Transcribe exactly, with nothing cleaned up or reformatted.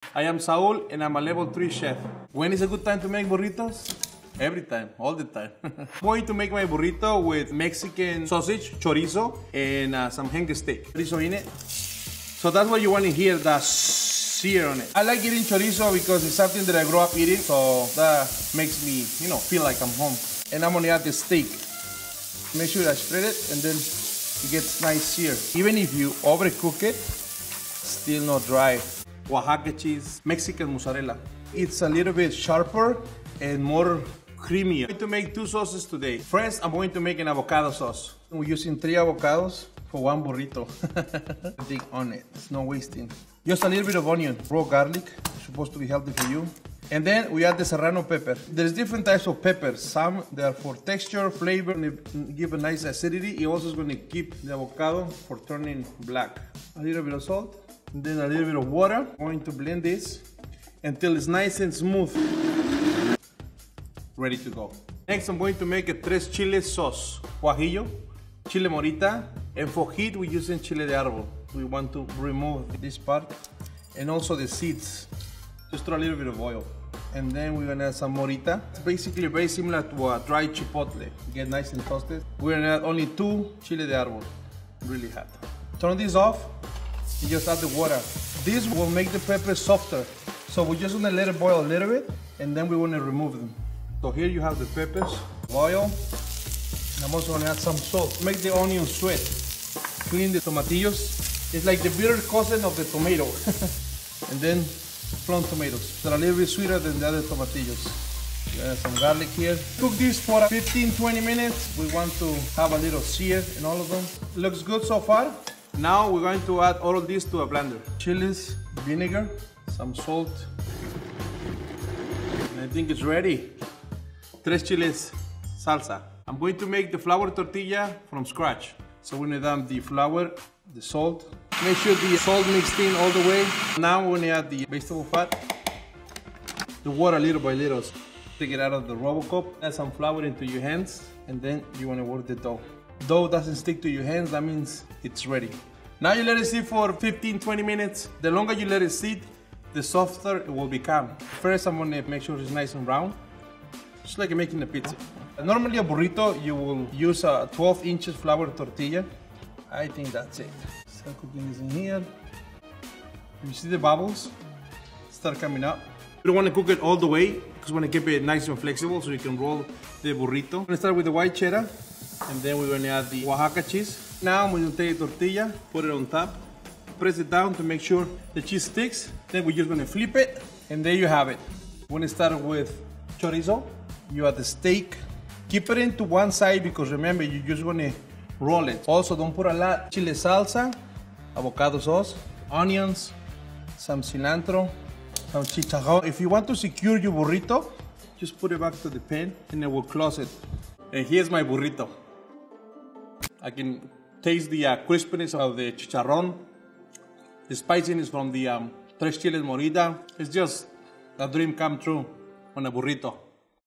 I am Saul and I'm a level three chef. When is a good time to make burritos? Every time, all the time. I'm going to make my burrito with Mexican sausage, chorizo, and uh, some hang steak. Chorizo in it. So that's what you want to hear, the sear on it. I like eating chorizo because it's something that I grew up eating, so that makes me, you know, feel like I'm home. And I'm gonna add the steak. Make sure I spread it and then it gets nice sear. Even if you overcook it, still not dry. Oaxaca cheese, Mexican mozzarella. It's a little bit sharper and more creamy. I'm going to make two sauces today. First, I'm going to make an avocado sauce. We're using three avocados for one burrito. Dig on it, it's no wasting. Just a little bit of onion, raw garlic, it's supposed to be healthy for you. And then we add the serrano pepper. There's different types of peppers. Some that are for texture, flavor, and give a nice acidity. It also is going to keep the avocado for turning black. A little bit of salt, and then a little bit of water. I'm going to blend this until it's nice and smooth. Ready to go. Next, I'm going to make a tres chiles sauce. Guajillo, chile morita, and for heat, we're using chile de árbol. We want to remove this part and also the seeds. Just throw a little bit of oil. And then we're gonna add some morita. It's basically very similar to a dry chipotle. Get nice and toasted. We're gonna add only two chile de árbol. Really hot. Turn this off. You just add the water. This will make the peppers softer. So we're just gonna let it boil a little bit and then we wanna remove them. So here you have the peppers, oil, and I'm also gonna add some salt. Make the onion sweat. Clean the tomatillos. It's like the bitter cousin of the tomato. And then plum tomatoes. They're a little bit sweeter than the other tomatillos. Add some garlic here. Cook this for fifteen to twenty minutes. We want to have a little sear in all of them. Looks good so far. Now we're going to add all of this to a blender. Chilies, vinegar, some salt. And I think it's ready. Tres chiles salsa. I'm going to make the flour tortilla from scratch. So we're gonna add the flour, the salt. Make sure the salt mixed in all the way. Now we're gonna add the vegetable fat, the water little by little. Take it out of the Robocop, add some flour into your hands, and then you wanna work the dough. Dough doesn't stick to your hands, that means it's ready. Now you let it sit for fifteen to twenty minutes. The longer you let it sit, the softer it will become. First, I'm gonna make sure it's nice and round, just like making a pizza. Normally a burrito, you will use a twelve inches flour tortilla. I think that's it. Start cooking this in here. You see the bubbles start coming up. You don't want to cook it all the way because we want to keep it nice and flexible so you can roll the burrito. I'm going to start with the white cheddar and then we're going to add the Oaxaca cheese. Now I'm going to take the tortilla, put it on top, press it down to make sure the cheese sticks. Then we're just going to flip it and there you have it. We're going to start with chorizo. You add the steak. Keep it into one side because remember you're just going to roll it. Also, don't put a lot. Chile salsa, avocado sauce, onions, some cilantro, some chicharrón. If you want to secure your burrito, just put it back to the pan and it will close it. And here's my burrito. I can taste the uh, crispiness of the chicharrón, the spiciness from the um, tres chiles morita. It's just a dream come true on a burrito.